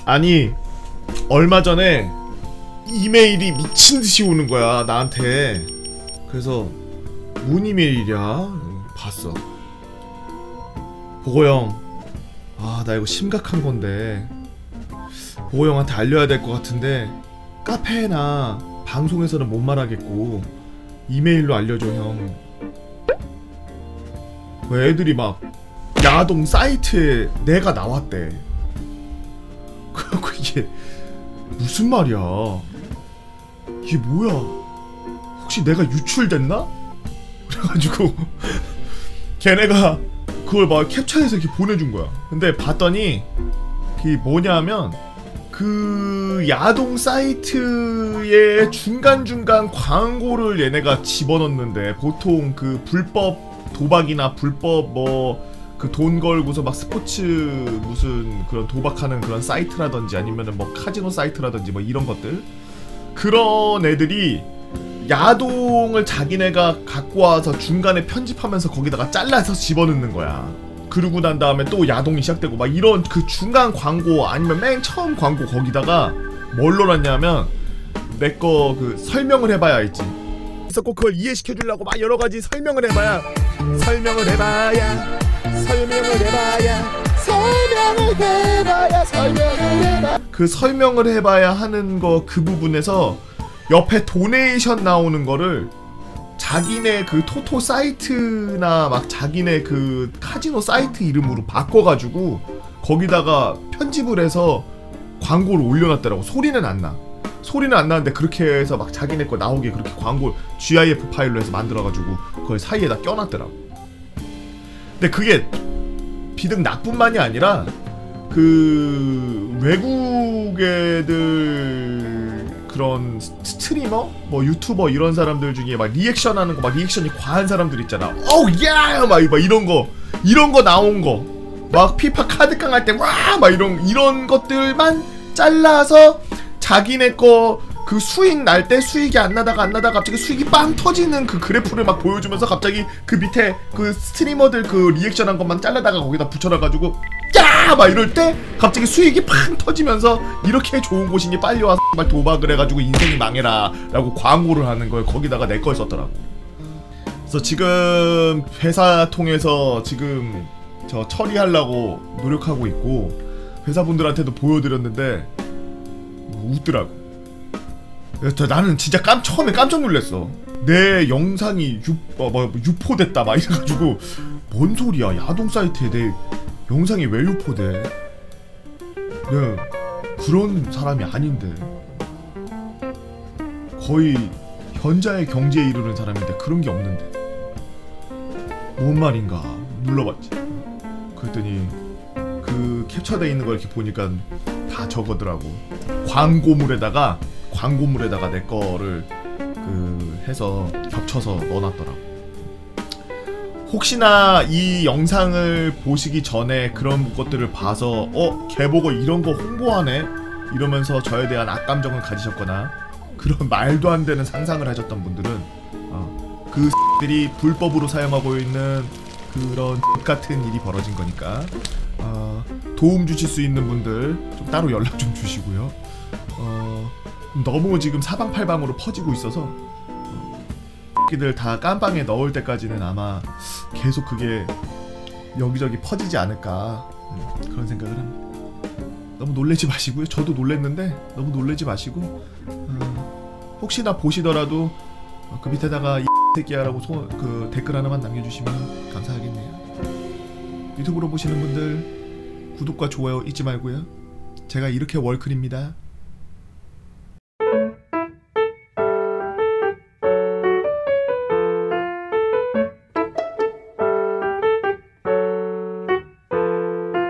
아니 얼마 전에 이메일이 미친듯이 오는 거야 나한테. 그래서 뭔 이메일이야? 봤어. 보고형, 아 나 이거 심각한 건데 보고형한테 알려야 될 것 같은데 카페나 방송에서는 못 말하겠고 이메일로 알려줘 형. 왜 애들이 막 야동 사이트에 내가 나왔대. 이게 무슨 말이야? 이게 뭐야? 혹시 내가 유출됐나? 그래가지고 걔네가 그걸 막 캡처해서 이렇게 보내준 거야. 근데 봤더니 그게 뭐냐면 그 야동 사이트에 중간중간 광고를 얘네가 집어넣는데, 보통 그 불법 도박이나 불법 뭐 그 돈 걸고서 막 스포츠 무슨 그런 도박하는 그런 사이트라든지 아니면은 뭐 카지노 사이트라든지 뭐 이런 것들, 그런 애들이 야동을 자기네가 갖고 와서 중간에 편집하면서 거기다가 잘라서 집어넣는 거야. 그러고 난 다음에 또 야동이 시작되고 막 이런 그 중간 광고 아니면 맨 처음 광고 거기다가 뭘 넣었냐면 내 거 그 설명을 해봐야 알지. 그래서 꼭 그걸 이해시켜주려고 막 여러가지 설명을 해봐야 그 설명을 해봐야 하는 거, 그 부분에서 옆에 도네이션 나오는 거를 자기네 그 토토 사이트나 막 자기네 그 카지노 사이트 이름으로 바꿔가지고 거기다가 편집을 해서 광고를 올려놨더라고. 소리는 안 나. 소리는 안 나는데 그렇게 해서 막 자기네 거 나오게 그렇게 광고 GIF 파일로 해서 만들어가지고 그걸 사이에다 껴놨더라고. 근데 그게 비등 나뿐만이 아니라 그 외국 애들 그런 스트리머? 뭐 유튜버 이런 사람들 중에 막 리액션 하는 거, 막 리액션이 과한 사람들 있잖아. 어우 야! 막 이런 거 나온 거. 막 피파 카드깡 할 때 와! 막 이런 것들만 잘라서 자기네 거 그 수익 날 때 수익이 안 나다가 갑자기 수익이 빵 터지는 그 그래프를 막 보여주면서 갑자기 그 밑에 그 스트리머들 그 리액션 한 것만 잘라다가 거기다 붙여놔가지고 야! 막 이럴 때 갑자기 수익이 팡 터지면서 이렇게 좋은 곳이니 빨리 와서 막 도박을 해가지고 인생이 망해라 라고 광고를 하는 걸 거기다가 내 걸 썼더라고. 그래서 지금 회사 통해서 지금 저 처리하려고 노력하고 있고 회사분들한테도 보여드렸는데 웃더라고. 그래서 나는 진짜 처음에 깜짝 놀랐어. 내 영상이 유포됐다 막 이래가지고 뭔 소리야, 야동 사이트에 내 영상이 왜 유포돼? 네, 그런 사람이 아닌데, 거의 현자의 경지에 이르는 사람인데 그런 게 없는데 뭔 말인가 눌러봤지. 그랬더니 그 캡처돼 있는 거 이렇게 보니까 다 저거더라고. 광고물에다가 내 거를 그 해서 겹쳐서 넣어놨더라고. 혹시나 이 영상을 보시기 전에 그런 것들을 봐서 걔 보고 이런 거 홍보하네? 이러면서 저에 대한 악감정을 가지셨거나 그런 말도 안 되는 상상을 하셨던 분들은 그 들이 불법으로 사용하고 있는 그런 같은 일이 벌어진 거니까 도움 주실 수 있는 분들 좀 따로 연락 좀 주시고요. 너무 지금 사방팔방으로 퍼지고 있어서 끼들 다 깜빵에 넣을 때까지는 아마 계속 그게 여기저기 퍼지지 않을까 그런 생각을 합니다. 너무 놀라지 마시고요. 저도 놀랬는데 너무 놀라지 마시고 혹시나 보시더라도 그 밑에다가 이 새끼야라고 그 댓글 하나만 남겨주시면 감사하겠네요. 유튜브로 보시는 분들 구독과 좋아요 잊지 말고요. 제가 이렇게 월클입니다.